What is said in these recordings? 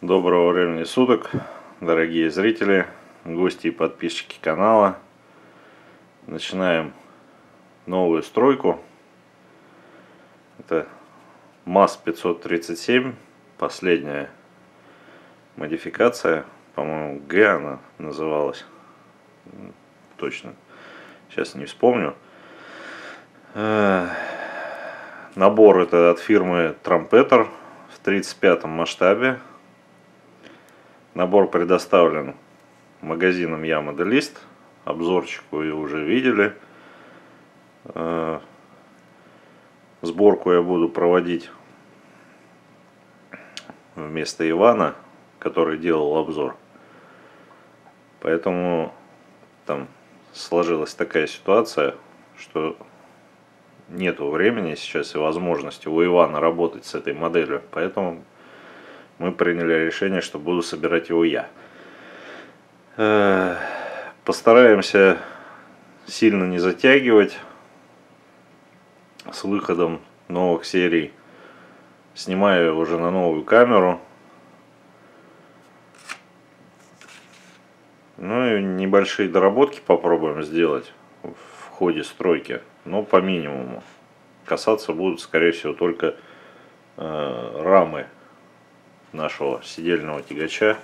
Доброго времени суток, дорогие зрители, гости и подписчики канала. Начинаем новую стройку. Это МАЗ-537, последняя модификация, по-моему, Г она называлась, точно, сейчас не вспомню. Набор это от фирмы Trampeter в 35-м масштабе. Набор предоставлен магазином Я Моделист. Обзорчик вы уже видели. Сборку я буду проводить вместо Ивана, который делал обзор. Поэтому там сложилась такая ситуация, что нету времени сейчас и возможности у Ивана работать с этой моделью. Поэтому мы приняли решение, что буду собирать его я. Постараемся сильно не затягивать с выходом новых серий. Снимаю уже на новую камеру. Ну и небольшие доработки попробуем сделать в ходе стройки, но по минимуму. Касаться будут, скорее всего, только рамы нашего сидельного тягача.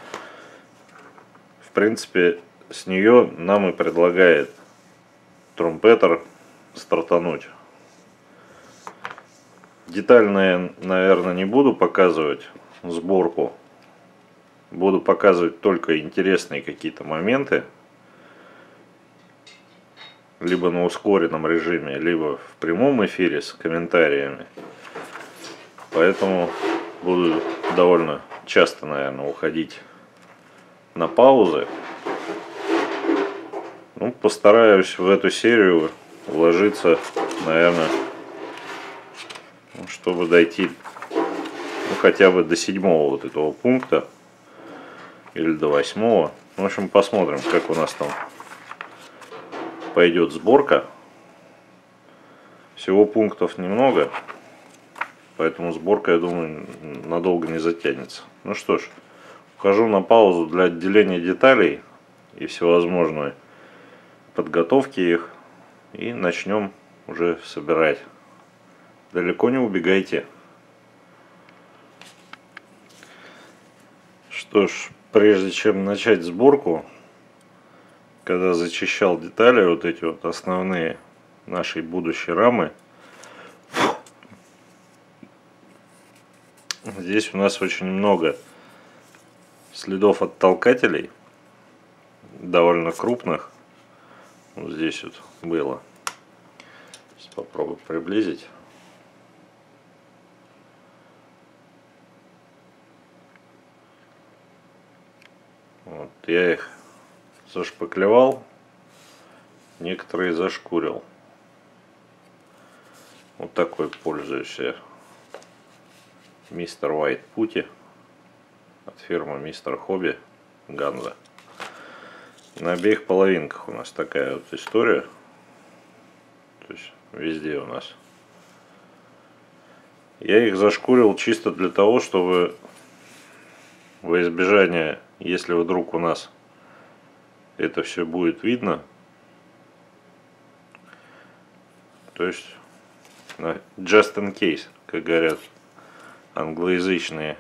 В принципе, с нее нам и предлагает Trampeter стартануть. Детально я, наверное, не буду показывать сборку. Буду показывать только интересные какие-то моменты. Либо на ускоренном режиме, либо в прямом эфире с комментариями. Поэтому буду довольно часто, наверное, уходить на паузы. Ну, постараюсь в эту серию вложиться, наверное, чтобы дойти хотя бы до 7-го вот этого пункта. Или до 8-го. В общем, посмотрим, как у нас там пойдет сборка. Всего пунктов немного. Поэтому сборка, я думаю, надолго не затянется. Ну что ж, ухожу на паузу для отделения деталей и всевозможной подготовки их. И начнем уже собирать. Далеко не убегайте. Что ж, прежде чем начать сборку, когда зачищал детали, вот эти вот основные нашей будущей рамы, здесь у нас очень много следов от толкателей, довольно крупных. Вот здесь вот было. Сейчас попробую приблизить. Вот, я их зашпаклевал, некоторые зашкурил. Вот такой пользуюсь я Мистер White Putty от фирмы Мистер Хобби Ганза. На обеих половинках у нас такая вот история. То есть везде у нас. Я их зашкурил чисто для того, чтобы во избежание, если вдруг у нас это все будет видно, то есть just in case, как говорят англоязычные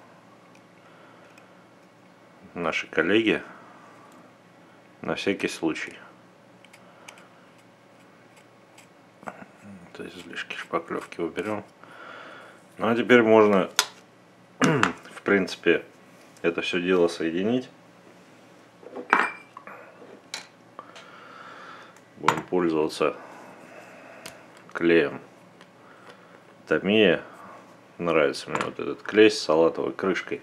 наши коллеги, на всякий случай. То есть излишки шпаклевки уберем. Ну а теперь можно в принципе это все дело соединить. Будем пользоваться клеем Tamiya. Нравится мне вот этот клей с салатовой крышкой.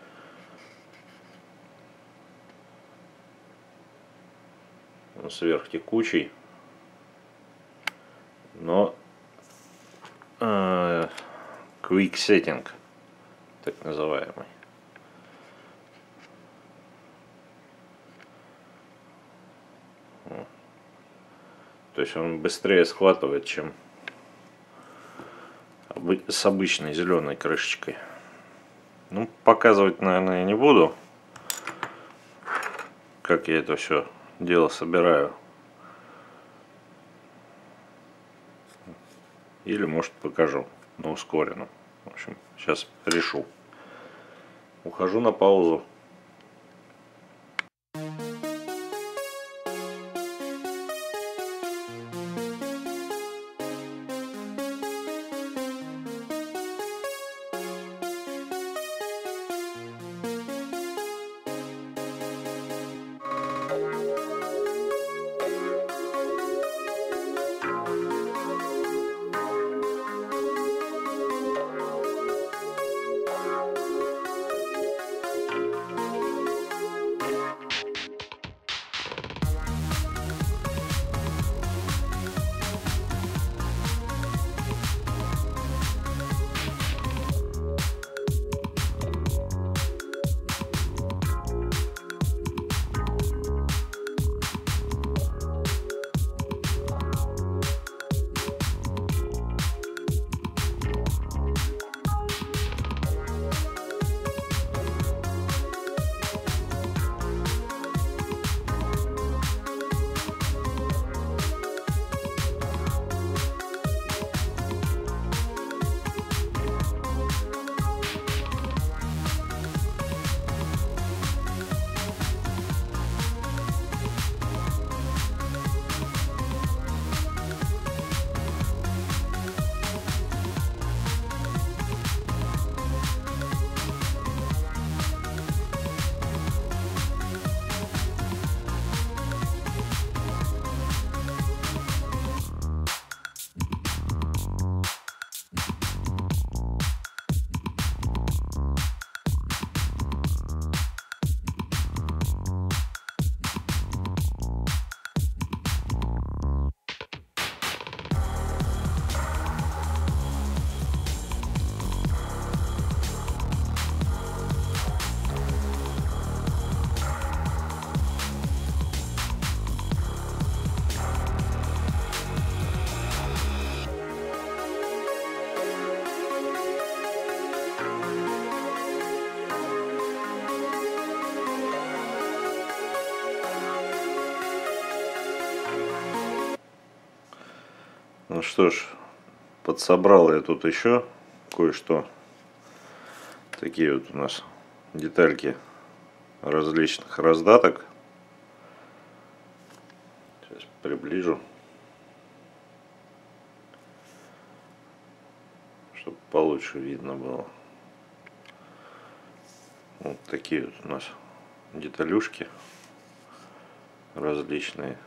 Он сверхтекучий, но quick setting, так называемый. То есть он быстрее схватывает, чем с обычной зеленой крышечкой. Ну, показывать, наверное, я не буду, как я это все дело собираю. Или, может, покажу на ускоренном. В общем, сейчас решу. Ухожу на паузу. Ну что ж, подсобрал я тут еще кое-что. Такие вот у нас детальки различных раздаток. Сейчас приближу, чтобы получше видно было. Вот такие вот у нас деталюшки различные.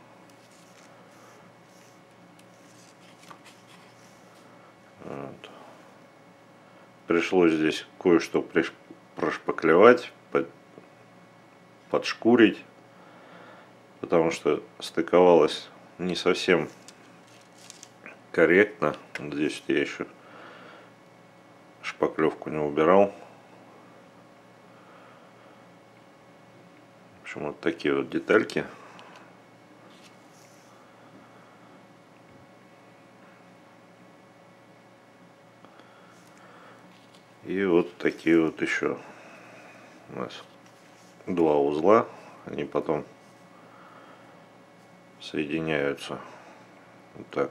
Вот. Пришлось здесь кое-что прошпаклевать, подшкурить, потому что стыковалось не совсем корректно. Вот здесь я еще шпаклевку не убирал. В общем, вот такие вот детальки. И вот такие вот еще у нас два узла. Они потом соединяются вот так.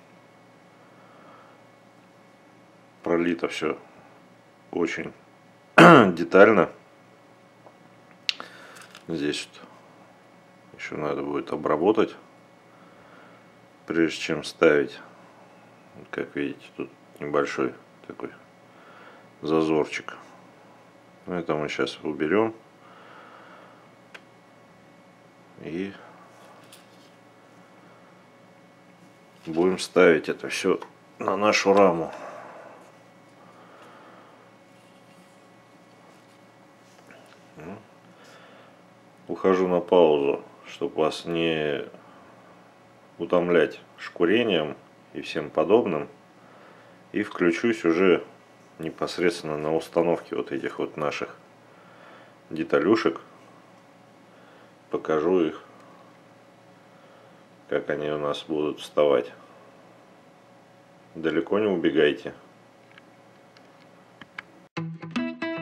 Пролито все очень детально. Здесь вот еще надо будет обработать, прежде чем ставить. Как видите, тут небольшой такой зазорчик. Это мы сейчас уберем и будем ставить это все на нашу раму. Ухожу на паузу, чтобы вас не утомлять шкурением и всем подобным, и включусь уже непосредственно на установке вот этих вот наших деталюшек. Покажу их, как они у нас будут вставать. Далеко не убегайте.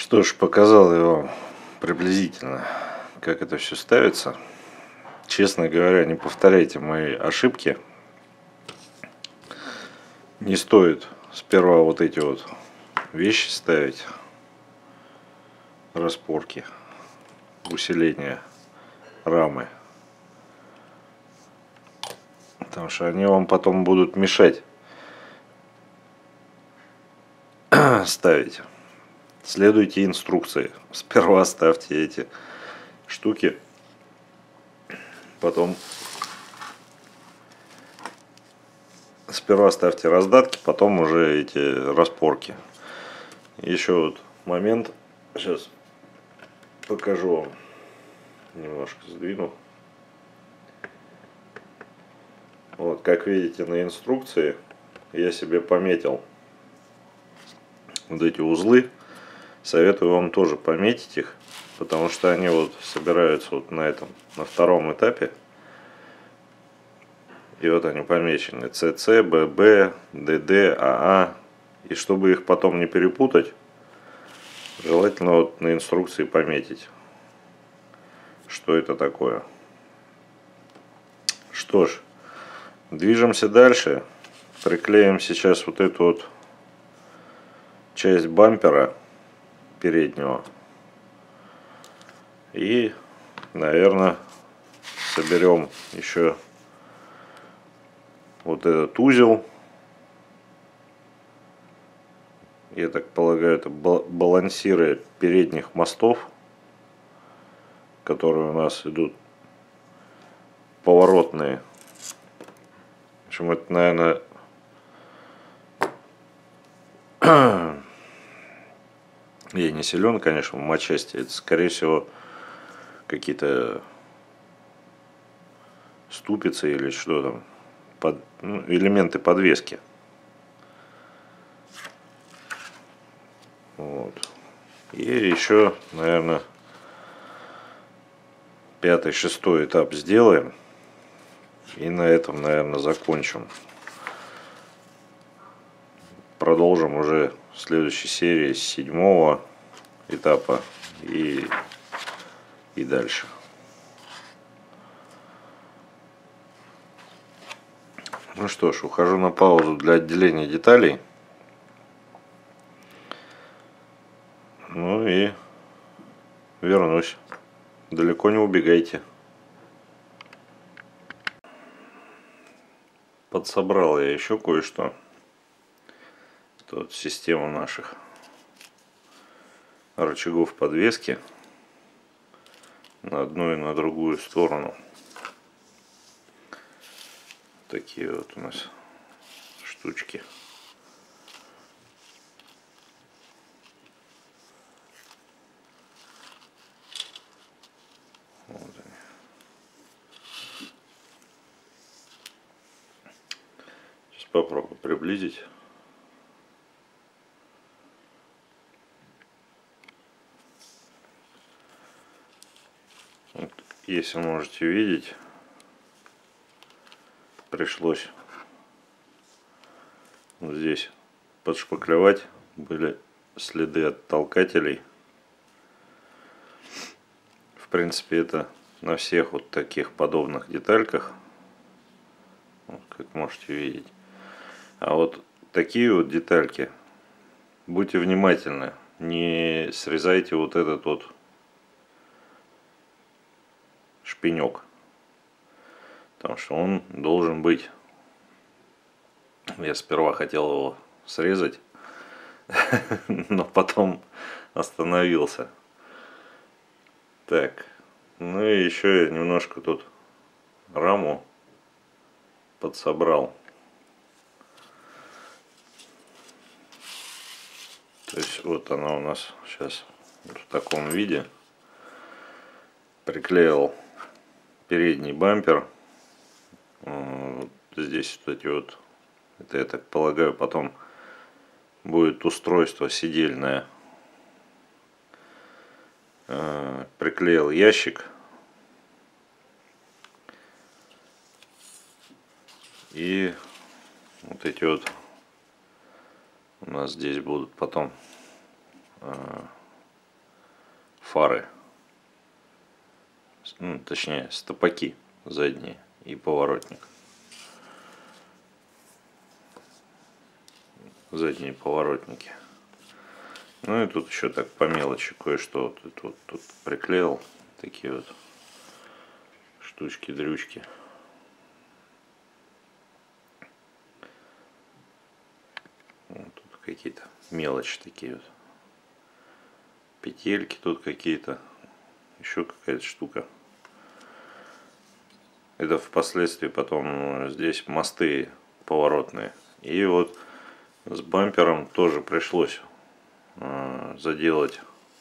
Что ж, показал я вам приблизительно, как это все ставится. Честно говоря, не повторяйте мои ошибки. Не стоит сперва вот эти вот вещи ставить. Распорки, усиление рамы. Потому что они вам потом будут мешать ставить. Следуйте инструкции. Сперва ставьте эти штуки, потом сперва ставьте раздатки, потом уже эти распорки. Еще вот момент, сейчас покажу вам, немножко сдвину. Вот, как видите на инструкции, я себе пометил вот эти узлы. Советую вам тоже пометить их, потому что они вот собираются вот на втором этапе. И вот они помечены ЦЦ, ББ, ДД, АА. И чтобы их потом не перепутать, желательно вот на инструкции пометить, что это такое. Что ж, движемся дальше. Приклеим сейчас вот эту вот часть бампера переднего. И, наверное, соберем еще вот этот узел. Я так полагаю, это балансиры передних мостов, которые у нас идут поворотные. В общем, это, наверное, я не силен, конечно, в матчасти. Это, скорее всего, какие-то ступицы или что там, элементы подвески. Вот. И еще, наверное, 5-6 этап сделаем. И на этом, наверное, закончим. Продолжим уже в следующей серии с 7 этапа и дальше. Ну что ж, ухожу на паузу для отделения деталей. Ну и вернусь. Далеко не убегайте. Подсобрал я еще кое-что. Тут система наших рычагов подвески на одну и на другую сторону. Такие вот у нас штучки. Вот они. Сейчас попробую приблизить. Вот, если можете видеть, пришлось вот здесь подшпаклевать, были следы от толкателей. В принципе, это на всех вот таких подобных детальках, вот, как можете видеть. А вот такие вот детальки, будьте внимательны, не срезайте вот этот вот шпинек, потому что он должен быть. Я сперва хотел его срезать, но потом остановился. Так, ну и еще я немножко тут раму подсобрал. То есть вот она у нас сейчас вот в таком виде. Приклеил передний бампер. Вот здесь вот эти вот, это я так полагаю, потом будет устройство сидельное. Приклеил ящик. И вот эти вот у нас здесь будут потом фары. Ну, точнее, стопаки задние и поворотник. Задние поворотники. Ну и тут еще так по мелочи кое-что тут приклеил. Такие вот штучки-дрючки. Вот тут какие-то мелочи такие вот. Петельки тут какие-то. Еще какая-то штука. Это впоследствии потом здесь мосты поворотные. И вот с бампером тоже пришлось заделать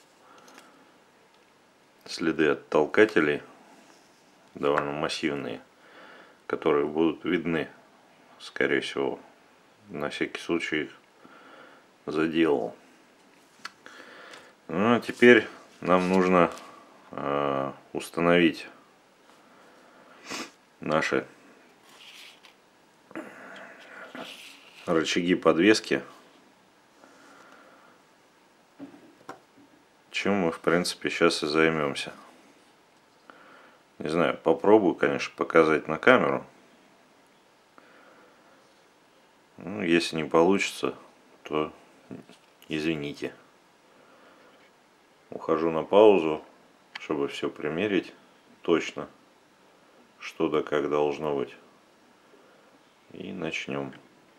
следы от толкателей, довольно массивные, которые будут видны, скорее всего. На всякий случай их заделал. Ну а теперь нам нужно установить наши рычаги подвески, чем мы в принципе сейчас и займемся. Не знаю, попробую, конечно, показать на камеру. Ну, если не получится, то извините. Ухожу на паузу, чтобы все примерить точно, что да как должно быть. И начнем.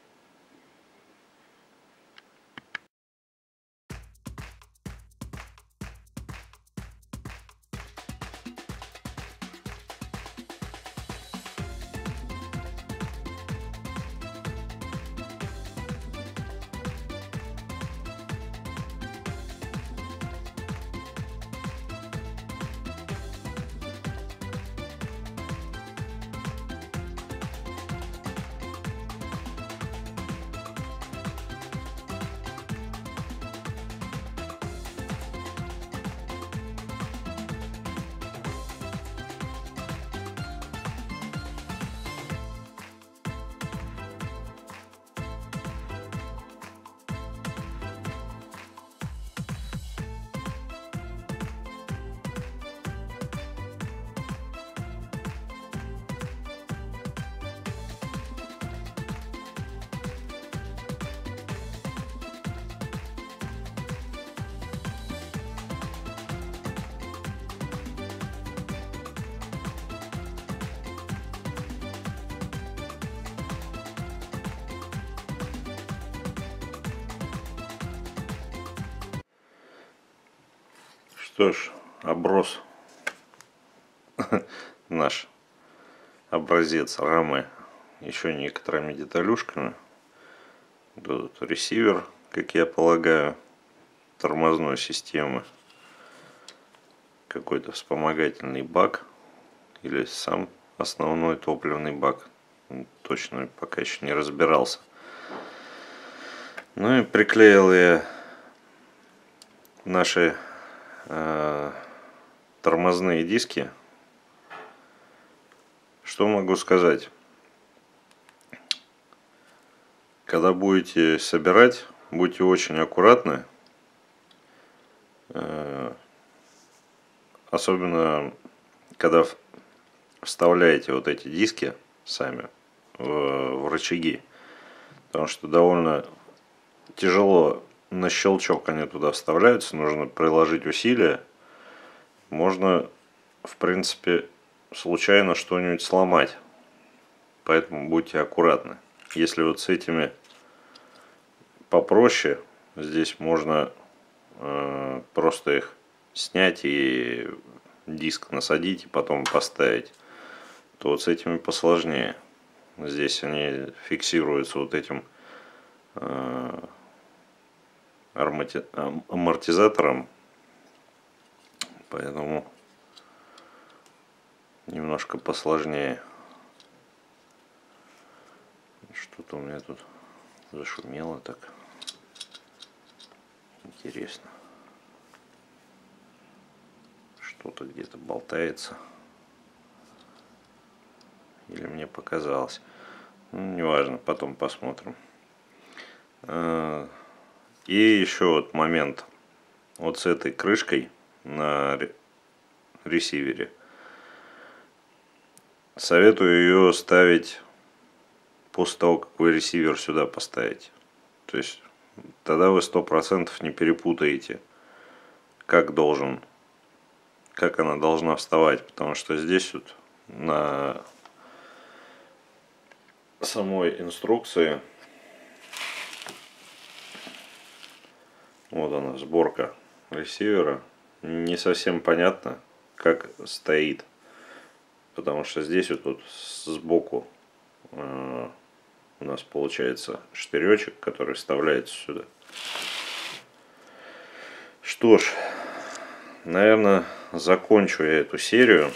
Что ж, оброс наш образец рамы еще некоторыми деталюшками. Тут ресивер, как я полагаю, тормозной системы, какой-то вспомогательный бак или сам основной топливный бак. Точно пока еще не разбирался. Ну и приклеил я наши тормозные диски. Что могу сказать? Когда будете собирать, будьте очень аккуратны. Особенно когда вставляете вот эти диски сами в рычаги. Потому что довольно тяжело на щелчок они туда вставляются. Нужно приложить усилия. Можно, в принципе, случайно что-нибудь сломать. Поэтому будьте аккуратны. Если вот с этими попроще, здесь можно просто их снять и диск насадить и потом поставить, то вот с этими посложнее. Здесь они фиксируются вот этим амортизатором, поэтому немножко посложнее. Что-то у меня тут зашумело так. Интересно. Что-то где-то болтается. Или мне показалось. Ну, неважно, потом посмотрим. И еще вот момент. Вот с этой крышкой на ресивере. Советую ее ставить после того, как вы ресивер сюда поставите. То есть тогда вы 100% не перепутаете, как она должна вставать. Потому что здесь вот на самой инструкции, вот она, сборка ресивера, не совсем понятно, как стоит. Потому что здесь вот сбоку у нас получается штыречек, который вставляется сюда. Что ж, наверное, закончу я эту серию.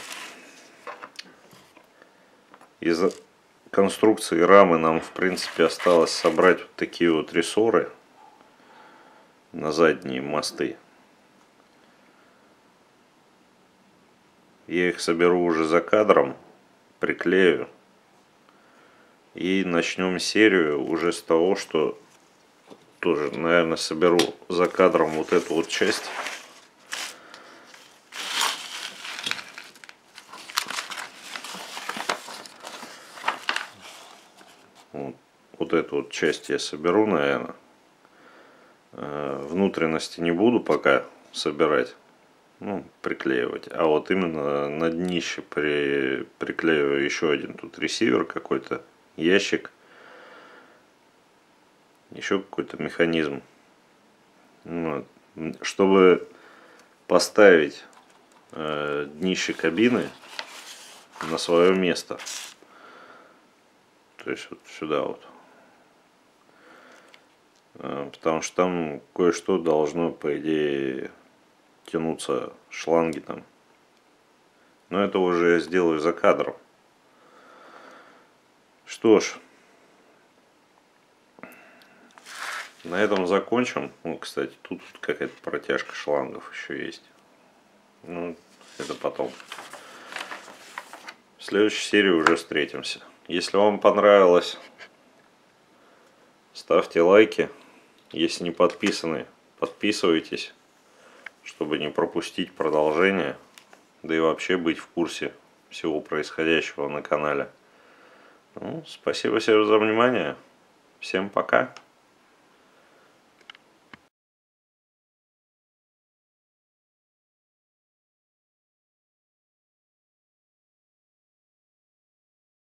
Из конструкции рамы нам, в принципе, осталось собрать вот такие вот рессоры на задние мосты. Я их соберу уже за кадром, приклею. И начнем серию уже с того, что тоже, наверное, соберу за кадром вот эту вот часть. Вот эту вот часть я соберу, наверное. Внутренности не буду пока собирать, ну, приклеивать. А вот именно на днище приклеиваю еще один тут ресивер какой-то, ящик, еще какой-то механизм. Вот. Чтобы поставить днище кабины на свое место. То есть вот сюда вот. Потому что там кое-что должно, по идее, тянуться, шланги там. Но это уже я сделаю за кадром. Что ж, на этом закончим. Ну, кстати, тут какая-то протяжка шлангов еще есть. Ну, это потом. В следующей серии уже встретимся. Если вам понравилось, ставьте лайки. Если не подписаны, подписывайтесь, чтобы не пропустить продолжение, да и вообще быть в курсе всего происходящего на канале. Ну, спасибо всем за внимание. Всем пока.